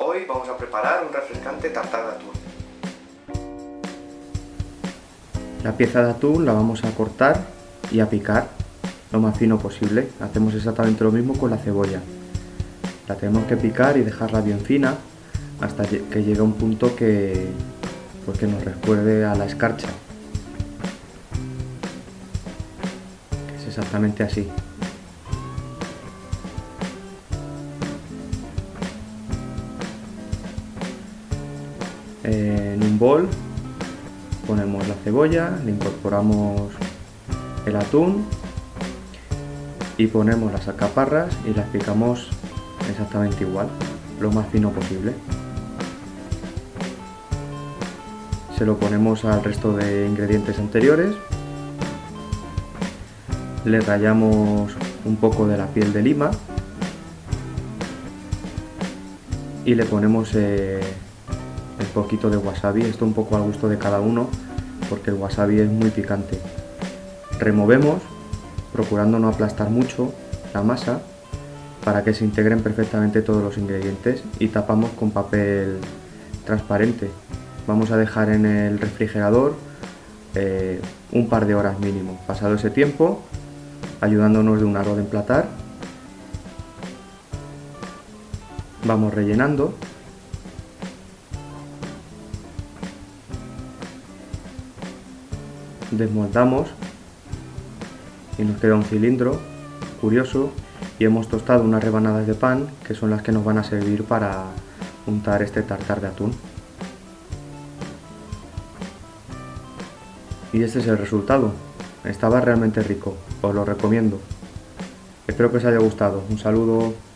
Hoy vamos a preparar un refrescante tartar de atún. La pieza de atún la vamos a cortar y a picar lo más fino posible. Hacemos exactamente lo mismo con la cebolla. La tenemos que picar y dejarla bien fina hasta que llegue a un punto que nos recuerde a la escarcha. Es exactamente así. En un bol ponemos la cebolla, le incorporamos el atún y ponemos las alcaparras y las picamos exactamente igual, lo más fino posible. Se lo ponemos al resto de ingredientes anteriores, le rallamos un poco de la piel de lima y le ponemos el poquito de wasabi, esto un poco al gusto de cada uno porque el wasabi es muy picante. Removemos, procurando no aplastar mucho la masa para que se integren perfectamente todos los ingredientes, y tapamos con papel transparente. Vamos a dejar en el refrigerador un par de horas mínimo. Pasado ese tiempo, ayudándonos de un aro de emplatar, vamos rellenando. Desmoldamos y nos queda un cilindro curioso, y hemos tostado unas rebanadas de pan que son las que nos van a servir para untar este tartar de atún. Y este es el resultado. Estaba realmente rico, os lo recomiendo. Espero que os haya gustado. Un saludo.